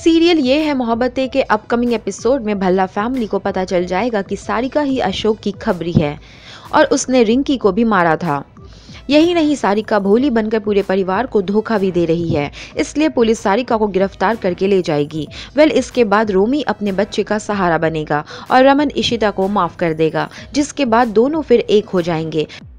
Serial ये है मोहब्बतें के अपकमिंग एपिसोड में भल्ला फैमिली को पता चल जाएगा कि सारिका ही अशोक की खबरी है और उसने रिंकी को भी मारा था। यही नहीं, सारिका भोली बनकर पूरे परिवार को धोखा भी दे रही है, इसलिए पुलिस सारिका को गिरफ्तार करके ले जाएगी। इसके बाद रोमी अपने बच्चे का सहारा बनेगा और रमन इशिता को माफ कर देगा, जिसके बाद दोनों फिर एक हो जाएंगे।